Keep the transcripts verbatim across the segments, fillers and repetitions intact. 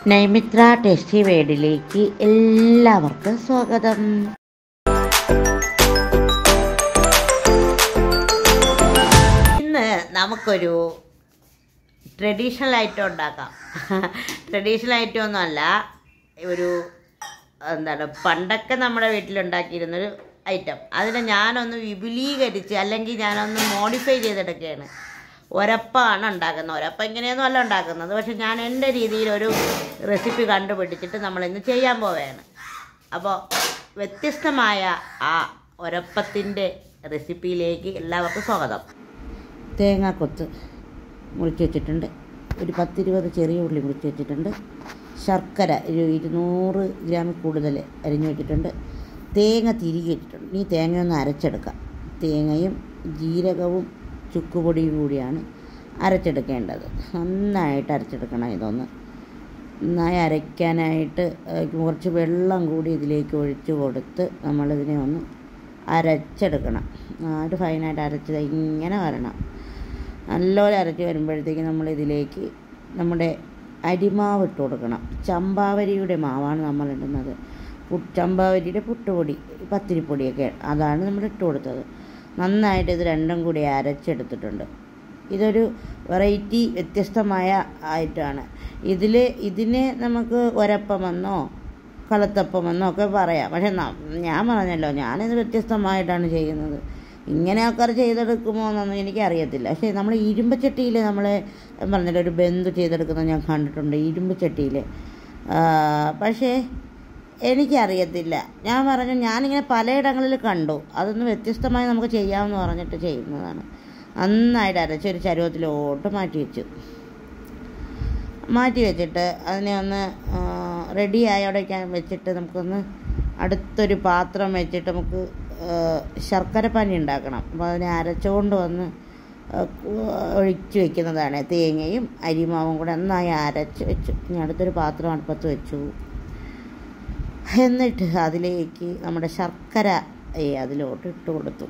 നൈമിത്ര tasty വേഡിലേക്ക് എല്ലാവർക്കും സ്വാഗതം. ഇന്ന് നമുക്കൊരു ട്രഡീഷണൽ ഐറ്റം ഉണ്ടാക്കാം. ട്രഡീഷണൽ ഐറ്റം ഒന്നുമല്ല, ഒരു എന്താണ് പണ്ടൊക്കെ നമ്മുടെ വീട്ടിലുണ്ടാക്കിയിരുന്നൊരു ഐറ്റം. അതിനെ ഞാനൊന്ന് വിപുലീകരിച്ച് അല്ലെങ്കിൽ ഞാനൊന്ന് മോഡിഫൈ ചെയ്തെടുക്കുകയാണ്. ഒരപ്പാണ് ഉണ്ടാക്കുന്നത്. ഒരപ്പ ഇങ്ങനെയൊന്നും അല്ല ഉണ്ടാക്കുന്നത്, പക്ഷെ ഞാൻ എൻ്റെ രീതിയിലൊരു റെസിപ്പി കണ്ടുപിടിച്ചിട്ട് നമ്മളിന്ന് ചെയ്യാൻ പോവുകയാണ്. അപ്പോൾ വ്യത്യസ്തമായ ആ ഒരപ്പത്തിൻ്റെ റെസിപ്പിയിലേക്ക് എല്ലാവർക്കും സ്വാഗതം. തേങ്ങാക്കൊത്ത് മുറിച്ച് വെച്ചിട്ടുണ്ട്, ഒരു പത്തിരുപത് ചെറിയ ഉള്ളി മുറിച്ച് വെച്ചിട്ടുണ്ട്, ശർക്കര ഒരു ഇരുന്നൂറ് ഗ്രാമിൽ കൂടുതൽ അരിഞ്ഞു വെച്ചിട്ടുണ്ട്, തേങ്ങ തിരികെ വെച്ചിട്ടുണ്ട്. ഈ തേങ്ങയൊന്ന് അരച്ചെടുക്കാം. തേങ്ങയും ജീരകവും ചുക്കുപൊടിയും കൂടിയാണ് അരച്ചെടുക്കേണ്ടത്. നന്നായിട്ട് അരച്ചെടുക്കണം. ഇതൊന്ന് നന്നായി അരയ്ക്കാനായിട്ട് കുറച്ച് വെള്ളം കൂടി ഇതിലേക്ക് ഒഴിച്ച് കൊടുത്ത് നമ്മളിതിനെ ഒന്ന് അരച്ചെടുക്കണം. നന്നായിട്ട് ഫൈനായിട്ട് അരച്ചത് ഇങ്ങനെ വരണം. നല്ലപോലെ അരച്ച് വരുമ്പോഴത്തേക്ക് നമ്മളിതിലേക്ക് നമ്മുടെ അരിമാവ് ഇട്ട് കൊടുക്കണം. ചമ്പാവരിയുടെ മാവാണ് നമ്മൾ ഇടുന്നത്. പുട്ട് ചമ്പാവരിയുടെ പുട്ടുപൊടി, പത്തിരിപ്പൊടിയൊക്കെ അതാണ് നമ്മൾ ഇട്ട് കൊടുത്തത്. നന്നായിട്ട് ഇത് രണ്ടും കൂടി അരച്ചെടുത്തിട്ടുണ്ട്. ഇതൊരു വെറൈറ്റി വ്യത്യസ്തമായ ഐറ്റമാണ്. ഇതിൽ ഇതിനെ നമുക്ക് ഒരപ്പമെന്നോ കളത്തപ്പമെന്നോ ഒക്കെ പറയാം. പക്ഷെ ഞാൻ പറഞ്ഞല്ലോ, ഞാനിത് വ്യത്യസ്തമായിട്ടാണ് ചെയ്യുന്നത്. ഇങ്ങനെ ആൾക്കാർ ചെയ്തെടുക്കുമോ എന്നൊന്നും എനിക്കറിയത്തില്ല. പക്ഷേ നമ്മൾ ഇരുമ്പച്ചട്ടിയിൽ നമ്മൾ പറഞ്ഞല്ലോ ഒരു ബന്ധു ചെയ്തെടുക്കുന്നത് ഞാൻ കണ്ടിട്ടുണ്ട്, ഇരുമ്പച്ചട്ടിയിൽ. പക്ഷേ എനിക്കറിയത്തില്ല. ഞാൻ പറഞ്ഞു ഞാനിങ്ങനെ പലയിടങ്ങളിൽ കണ്ടു. അതൊന്ന് വ്യത്യസ്തമായി നമുക്ക് ചെയ്യാമെന്ന് പറഞ്ഞിട്ട് ചെയ്യുന്നതാണ്. നന്നായിട്ട് അരച്ചൊരു ചരുവത്തിലോട്ട് മാറ്റി വെച്ചു. മാറ്റി വെച്ചിട്ട് അതിനെ ഒന്ന് റെഡിയായി അവിടെ വെച്ചിട്ട് നമുക്കൊന്ന് അടുത്തൊരു പാത്രം വെച്ചിട്ട് നമുക്ക് ശർക്കരപ്പാനി ഉണ്ടാക്കണം. അപ്പോൾ അതിനെ അരച്ചുകൊണ്ട് വന്ന് ഒഴിച്ച് വയ്ക്കുന്നതാണ്. തേങ്ങയും അരിമാവും കൂടെ നന്നായി അരച്ച് വെച്ചു. ഇനി അടുത്തൊരു പാത്രം അടുപ്പത്ത് വെച്ചു. എന്നിട്ട് അതിലേക്ക് നമ്മുടെ ശർക്കര അതിലോട്ട് ഇട്ട് കൊടുത്തു.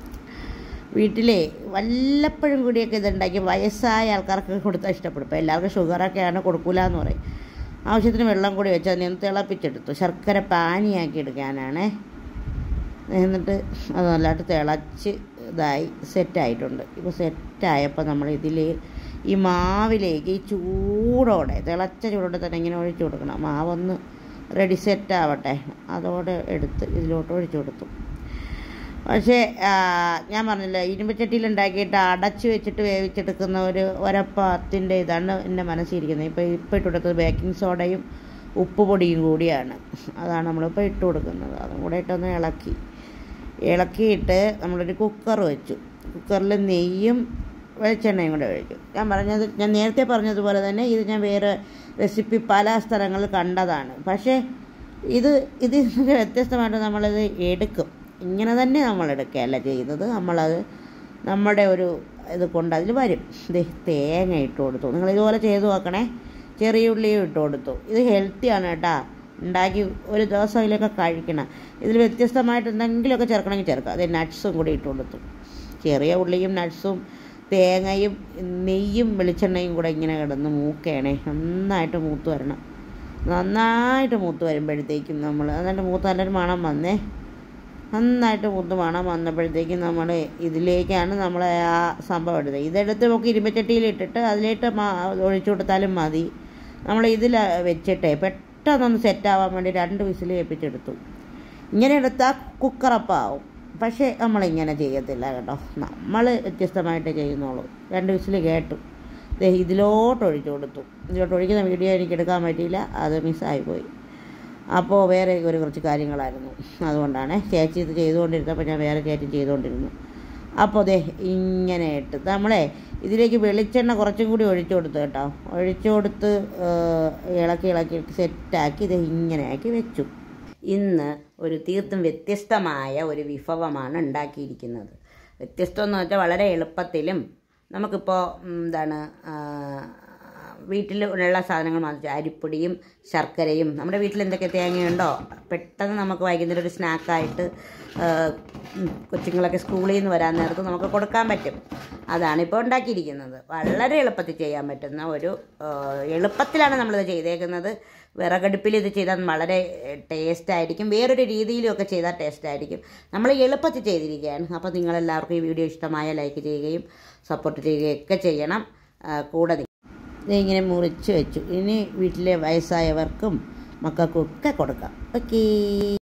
വീട്ടിലെ വല്ലപ്പോഴും കൂടിയൊക്കെ ഇതുണ്ടാക്കി വയസ്സായ ആൾക്കാർക്ക് കൊടുത്താൽ ഇഷ്ടപ്പെടും. ഇപ്പോൾ എല്ലാവർക്കും ഷുഗറൊക്കെയാണ്, കൊടുക്കൂല എന്ന് പറയും. ആവശ്യത്തിന് വെള്ളം കൂടി വെച്ച് അതിനെ ഒന്ന് തിളപ്പിച്ചെടുത്തു. ശർക്കര പാനിയാക്കി എടുക്കാനാണ്. എന്നിട്ട് അത് നല്ലതായിട്ട് തിളച്ച് ഇതായി സെറ്റായിട്ടുണ്ട്. ഇപ്പോൾ സെറ്റായപ്പോൾ നമ്മൾ ഇതിൽ ഈ മാവിലേക്ക് ഈ ചൂടോടെ തിളച്ച ചൂടോടെ തന്നെ ഇങ്ങനെ ഒഴിച്ചു കൊടുക്കണം. മാവൊന്ന് റെഡി സെറ്റാവട്ടെ. അതോടെ എടുത്ത് ഇതിലോട്ട് ഒഴിച്ചു കൊടുത്തു. പക്ഷേ ഞാൻ പറഞ്ഞില്ല, ഇരുമ്പച്ചട്ടിയിൽ ഉണ്ടാക്കിയിട്ട് അടച്ച് വെച്ചിട്ട് വേവിച്ചെടുക്കുന്ന ഒരു ഒരപ്പത്തിൻ്റെ ഇതാണ് എൻ്റെ മനസ്സിരിക്കുന്നത്. ഇപ്പോൾ ഇപ്പോൾ ഇട്ട് കൊടുത്തത് ബേക്കിംഗ് സോഡയും ഉപ്പുപൊടിയും കൂടിയാണ്. അതാണ് നമ്മളിപ്പോൾ ഇട്ട് കൊടുക്കുന്നത്. അതും കൂടെ ഇട്ടൊന്ന് ഇളക്കി ഇളക്കിയിട്ട് നമ്മളൊരു കുക്കർ വെച്ചു. കുക്കറിൽ നെയ്യും വെളിച്ചെണ്ണയും കൂടെ ഒഴിച്ചു. ഞാൻ പറഞ്ഞത് ഞാൻ നേരത്തെ പറഞ്ഞതുപോലെ തന്നെ ഇത് ഞാൻ വേറെ റെസിപ്പി പല സ്ഥലങ്ങളിൽ കണ്ടതാണ്. പക്ഷേ ഇത് ഇത് വ്യത്യസ്തമായിട്ട് നമ്മളിത് എടുക്കും. ഇങ്ങനെ തന്നെ നമ്മൾ എടുക്കുകയല്ല ചെയ്യുന്നത്. നമ്മളത് നമ്മുടെ ഒരു ഇത് കൊണ്ട് അതിൽ വരും. ഇത് തേങ്ങ ഇട്ട് കൊടുത്തു. നിങ്ങൾ ഇതുപോലെ ചെയ്ത് നോക്കണേ. ചെറിയ ഉള്ളിയും ഇട്ട് കൊടുത്തു. ഇത് ഹെൽത്തിയാണ് കേട്ടോ. ഉണ്ടാക്കി ഒരു ദിവസം അതിലൊക്കെ കഴിക്കണം. ഇതിൽ വ്യത്യസ്തമായിട്ട് എന്തെങ്കിലുമൊക്കെ ചേർക്കണമെങ്കിൽ ചേർക്കാം. അത് നട്ട്സും കൂടി ഇട്ട് കൊടുത്തു. ചെറിയ ഉള്ളിയും നട്ട്സും തേങ്ങയും നെയ്യും വെളിച്ചെണ്ണയും കൂടെ ഇങ്ങനെ കിടന്ന് മൂക്കണേ. നന്നായിട്ട് മൂത്ത് വരണം. നന്നായിട്ട് മൂത്ത് വരുമ്പോഴത്തേക്കും നമ്മൾ എന്നിട്ട് മൂത്ത് നല്ലൊരു മണം വന്നേ. നന്നായിട്ട് മൂത്ത് മണം വന്നപ്പോഴത്തേക്കും നമ്മൾ ഇതിലേക്കാണ് നമ്മൾ ആ സംഭവം എടുത്തത്. ഇതെടുത്ത് നമുക്ക് ഇരുമ്പച്ചട്ടിയിലിട്ടിട്ട് അതിലേട്ട് ഒഴിച്ചു കൊടുത്താലും മതി. നമ്മൾ ഇതിൽ വെച്ചിട്ടേ പെട്ടെന്നൊന്ന് സെറ്റാവാൻ വേണ്ടി രണ്ട് വിസിൽ കേൾപ്പിച്ചെടുത്തു. ഇങ്ങനെ എടുത്താൽ കുക്കറപ്പാവും. പക്ഷേ നമ്മളിങ്ങനെ ചെയ്യത്തില്ല കേട്ടോ. നമ്മൾ വ്യത്യസ്തമായിട്ട് ചെയ്യുന്നുള്ളൂ. രണ്ട് വിസിൽ കേട്ടു. ഇതിലോട്ട് ഒഴിച്ചു കൊടുത്തു. ഇതിലോട്ട് ഒഴിക്കുന്ന വീഡിയോ എനിക്ക് എടുക്കാൻ പറ്റിയില്ല, അത് മിസ്സായിപ്പോയി. അപ്പോൾ വേറെ ഒരു കുറച്ച് കാര്യങ്ങളായിരുന്നു. അതുകൊണ്ടാണ് ചേച്ചി ഇത് ചെയ്തുകൊണ്ടിരുന്നപ്പോൾ ഞാൻ വേറെ ചേച്ചി ചെയ്തുകൊണ്ടിരുന്നു. അപ്പോൾ ദേ ഇങ്ങനെ ഇട്ട് നമ്മളെ ഇതിലേക്ക് വെളിച്ചെണ്ണ കുറച്ചും കൂടി ഒഴിച്ചു കൊടുത്തു കേട്ടോ. ഒഴിച്ചു കൊടുത്ത് ഇളക്കി ഇളക്കി സെറ്റാക്കി ഇത് ഇങ്ങനെ ആക്കി വെച്ചു. ഇന്ന് ഒരു തീർത്തും വ്യത്യസ്തമായ ഒരു വിഭവമാണ് ഉണ്ടാക്കിയിരിക്കുന്നത്. വ്യത്യസ്തം എന്ന് വെച്ചാൽ വളരെ എളുപ്പത്തിലും നമുക്കിപ്പോൾ എന്താണ് വീട്ടിൽ ഉള്ള സാധനങ്ങൾ വാങ്ങിച്ചു. അരിപ്പൊടിയും ശർക്കരയും നമ്മുടെ വീട്ടിൽ എന്തൊക്കെ തേങ്ങയുണ്ടോ പെട്ടെന്ന് നമുക്ക് വൈകുന്നേരം ഒരു സ്നാക്കായിട്ട് കൊച്ചുങ്ങളൊക്കെ സ്കൂളിൽ നിന്ന് വരാൻ നേരത്ത് നമുക്ക് കൊടുക്കാൻ പറ്റും. അതാണിപ്പോൾ ഉണ്ടാക്കിയിരിക്കുന്നത്. വളരെ എളുപ്പത്തിൽ ചെയ്യാൻ പറ്റുന്ന ഒരു എളുപ്പത്തിലാണ് നമ്മളിത് ചെയ്തേക്കുന്നത്. വിറകടുപ്പിൽ ഇത് ചെയ്താൽ വളരെ ടേസ്റ്റായിരിക്കും. വേറൊരു രീതിയിലുമൊക്കെ ചെയ്താൽ ടേസ്റ്റായിരിക്കും. നമ്മൾ എളുപ്പത്തിൽ ചെയ്തിരിക്കുകയാണ്. അപ്പോൾ നിങ്ങളെല്ലാവർക്കും ഈ വീഡിയോ ഇഷ്ടമായ ലൈക്ക് ചെയ്യുകയും സപ്പോർട്ട് ചെയ്യുകയൊക്കെ ചെയ്യണം. കൂടെ ഇങ്ങനെ മുറിച്ച് വെച്ചു. ഇനി വീട്ടിലെ വയസ്സായവർക്കും മക്കൾക്കും ഒക്കെ കൊടുക്കാം. ഓക്കേ.